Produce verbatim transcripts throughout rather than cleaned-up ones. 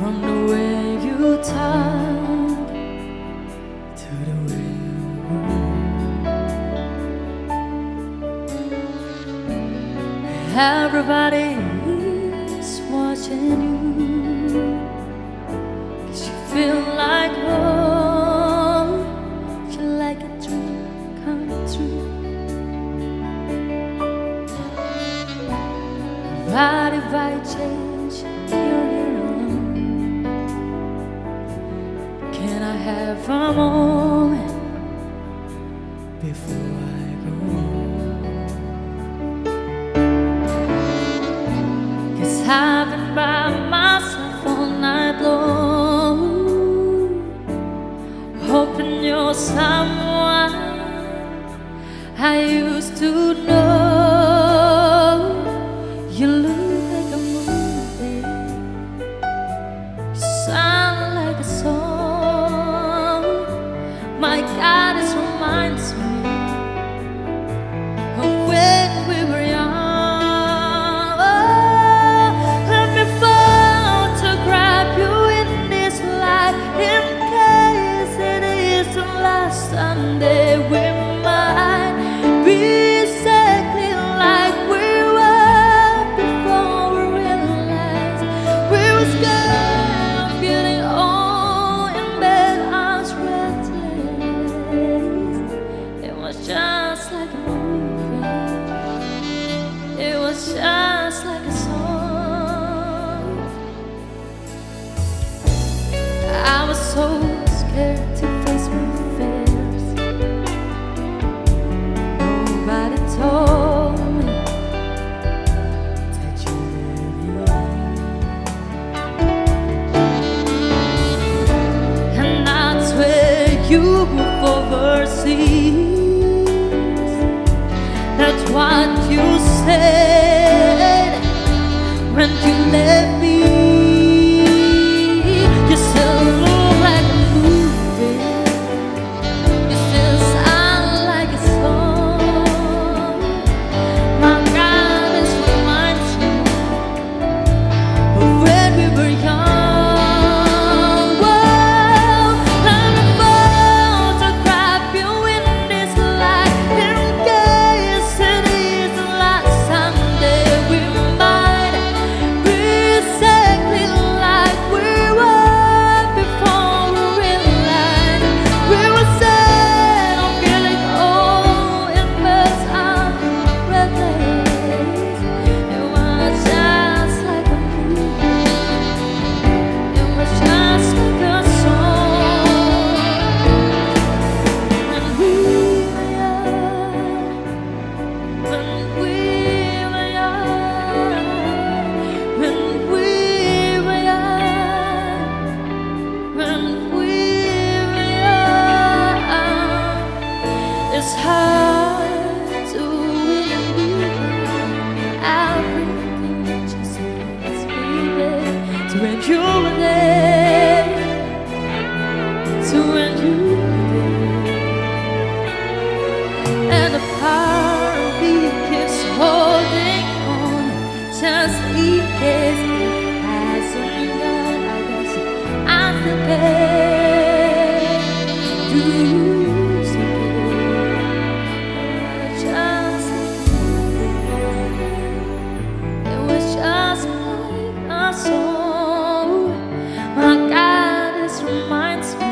from the way you talk to the way you move. Everybody's watching you, 'cause you feel like home. You're like a dream come true. But if I change, you're here alone. Can I have a moment before I go? 'Cause I've been by myself all night long, hoping you're someone I used to know. You look like a movie, you sound like a song. My God, this reminds me of when we were young. Oh, let me photograph you in this light, in case it is the last Sunday we might be exactly like we were before we realized we were scared of feeling old in bed, arms restless. It was just like a movie, it was just like a song. I was so scared to face my fears. Nobody told me that you really, and that's where you move overseas. That's what you said when you left me. You still look like a movie, you still sound like a song. My God, this reminds me of when we were young. Whoa, let me photograph you in this light, in case it is the last Sunday we might be exactly like we were before we realized we were sad on feeling old in first arms restless. It was just like a movie, it was just like a song. When we were young, when we were young, when we were young, when we were young. It's hard to believe everything that you said is baby. To when you were there, to when you were there, and the part of me keeps holding on, just in case it hasn't gone. I guess I'm the best. Do you see it? Just it was just like a song. My God, this reminds me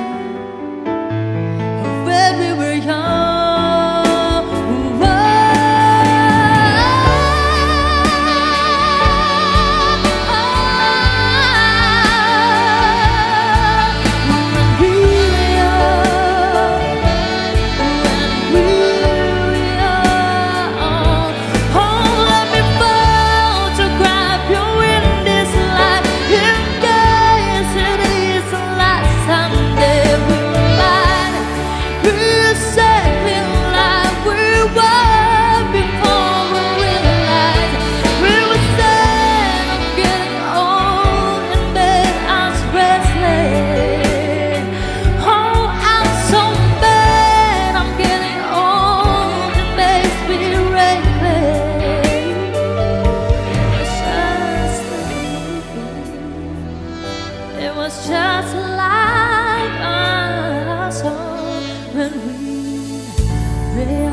of when we were young. Photograph you in this light, was just like us all when we realized